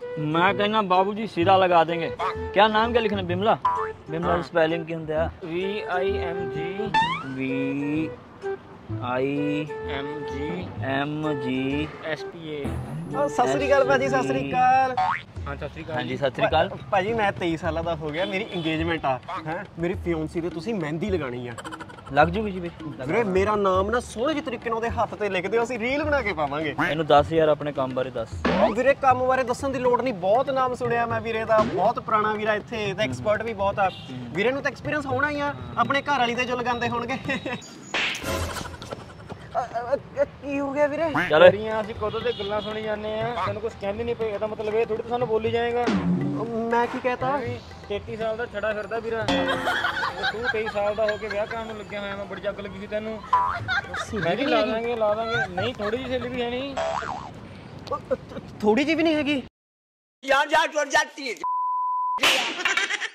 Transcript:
मैं कहना बाबूजी सीधा लगा देंगे। क्या नाम क्या लिखना? बिमला। बिमला की स्पेलिंग की होंगे? VIMGSPA। सत श्री अकाल भाजी, सत श्री अकाल। हाँ सत श्री अकाल। हाँ जी सत श्री अकाल भाजी। मैं 23 साल का हो गया, मेरी इंगेजमेंट आ है, मेरी फियोंसी ते तुसीं मेहंदी लगानी है। लग जूगी जी ਵੀਰੇ ਮੇਰਾ ਨਾਮ ਨਾ ਸੋਹਣੇ ਜਿਹੇ ਤਰੀਕੇ ਨਾਲ ਉਹਦੇ ਹੱਥ ਤੇ ਲਿਖ ਦਿਓ, ਅਸੀਂ ਰੀਲ ਬਣਾ ਕੇ ਪਾਵਾਂਗੇ। ਇਹਨੂੰ ਦੱਸ ਯਾਰ ਆਪਣੇ ਕੰਮ ਬਾਰੇ ਦੱਸ। ਉਹ ਵੀਰੇ ਕੰਮ ਬਾਰੇ ਦੱਸਣ ਦੀ ਲੋੜ ਨਹੀਂ, ਬਹੁਤ ਨਾਮ ਸੁਣਿਆ ਮੈਂ ਵੀਰੇ ਦਾ, ਬਹੁਤ ਪੁਰਾਣਾ ਵੀਰਾ ਇੱਥੇ ਤੇ ਐਕਸਪਰਟ ਵੀ ਬਹੁਤ ਆ। ਵੀਰੇ ਨੂੰ ਤਾਂ ਐਕਸਪੀਰੀਅੰਸ ਹੋਣਾ ਹੀ ਆ, ਆਪਣੇ ਘਰ ਵਾਲੀ ਤੇ ਜੋ ਲਗਾਉਂਦੇ ਹੋਣਗੇ। ਕੀ ਹੋ ਗਿਆ ਵੀਰੇ? ਚੱਲ ਅਸੀਂ ਕਦੋਂ ਤੇ ਗੱਲਾਂ ਸੁਣੀ ਜਾਂਦੇ ਆ, ਤੈਨੂੰ ਕੁਝ ਕਹਿੰਦੇ ਨਹੀਂ ਪਏ, ਇਹਦਾ ਮਤਲਬ ਇਹ ਥੋੜੀ ਸਾਨੂੰ ਬੋਲੀ ਜਾਏਗਾ। ਮੈਂ ਕੀ ਕਹਿਤਾ? 33 ਸਾਲ ਦਾ ਛੜਾ ਫਿਰਦਾ ਵੀਰਾ, ਤੂੰ 23 ਸਾਲ ਦਾ ਹੋ ਕੇ ਵਿਆਹ ਕਰਾਉਣ ਨੂੰ ਲੱਗਿਆ ਹੋਇਆ। ਮੈਂ ਬੜੀ ਜੱਗ ਲੱਗੀ ਸੀ ਤੈਨੂੰ। ਮੈਂ ਵੀ ਲਾ ਦਾਂਗੇ ਨਹੀਂ, ਥੋੜੀ ਜਿਹੀ ਸਹੇਲੀ ਵੀ ਹੈ ਨਹੀਂ। ਥੋੜੀ ਜਿਹੀ ਵੀ ਨਹੀਂ ਹੈਗੀ ਯਾਰ, ਜਾ ਟੁੱਟ ਜਾਤੀ ਹੈ।